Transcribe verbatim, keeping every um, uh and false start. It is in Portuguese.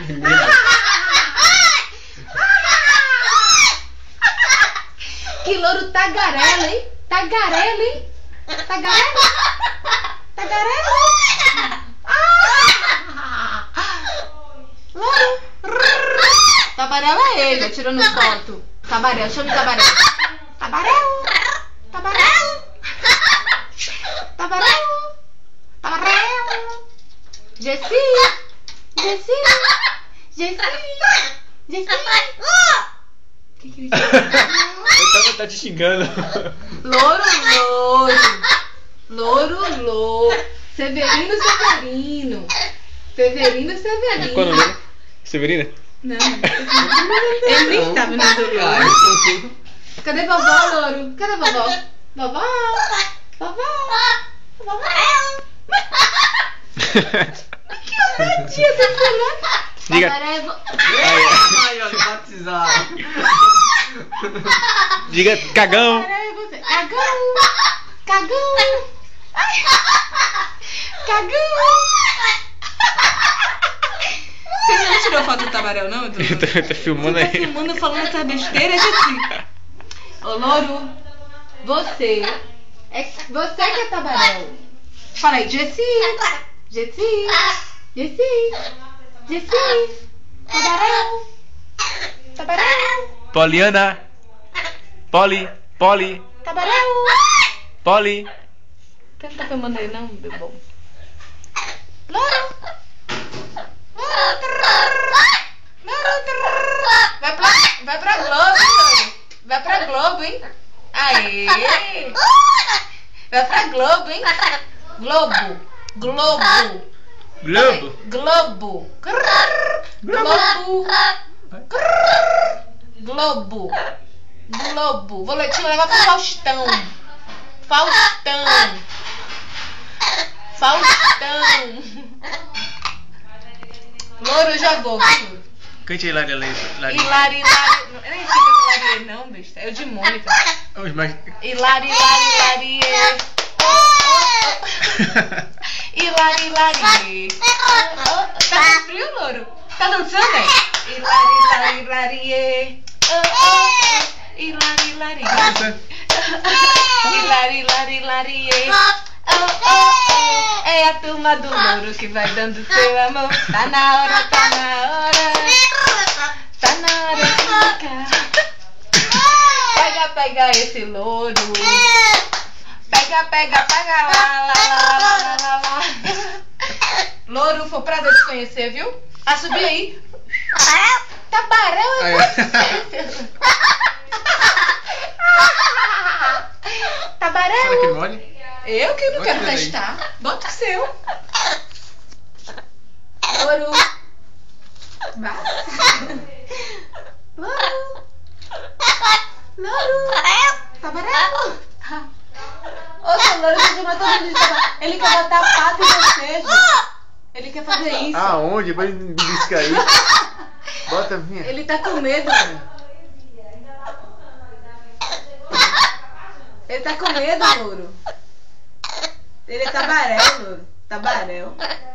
Que louro tagarela, hein? Tagarela, hein? Tagarela? Tagarela? Ah! Louro. Tabarel é ele, tirando foto. Tabarel, chama o Tabarel. Tabarel. Tabarel. Tabarel. Tabarel. Jessi. Jessi. Jessi. Jessi. Que que é isso? Ele tá te xingando. Louro, louro. Louro, louro. Severino, Severino. Severino, Severino. Qual o nome? Severina? Não. Ele nem tá vendo o louro. Cadê vovó, louro? Cadê vovó? Vovó. Vovó. Vovó. Que ousadia você falou? Diga. Ai, olha, batizado. Diga cagão. Cagão. Cagão. Cagão. Você não tirou foto do Tabarel, não? Eu tô, eu tô filmando Você tá aí. filmando falando essa besteira, Jessi. Ô, louro, você é você que é Tabarel. Fala aí, Jessi. Jessi. Jessi. Jessi. Tabarel. Tabarel. Poliana. Poli. Poli. Tabarel. Poli. Você não tá filmando aí, não, meu bom? Louro. Vai pra, vai pra Globo, hein? Vai pra Globo, hein? Aê! Vai pra Globo, hein? Globo. Globo. Globo. Globo. Globo. Globo. Globo. Vou te levar pro Faustão. Faustão. Faustão. Louro, eu já vou. Cante Hilari, Hilari. Hilari, Hilari. Eu nem sei que é Hilari, não, besta. É o de Mônica. Mas... Hilari, Hilari, Hilari. Hilari, Hilari. Tá com frio, louro? Tá dançando, hein? Hilari, Hilari, Hilari. Hilari, Hilari. Hilari, Hilari, Hilari. É a turma do louro que vai dando seu amor. Tá na hora, tá na hora. Tá na hora de ficar. Pega, pega esse louro. Pega, pega, pega lá, lá, lá, lá, lá, lá. Louro, foi um prazer te conhecer, viu? Ah, subi aí. Tabarel é você. Tabarel. Será que mole? Eu que não Bota quero aí. testar. Bota o seu. Louro. Vai. Louro. Louro. Tabarel. Ô, seu louro, você chama todo mundo de tabarel. Ele quer botar a pata em você, gente. Ele quer fazer isso. Aonde? Vai me biscar aí. Bota a minha. Ele tá com medo, mano. Ele tá com medo, louro. Ele é tabarel, louro. Tabarel.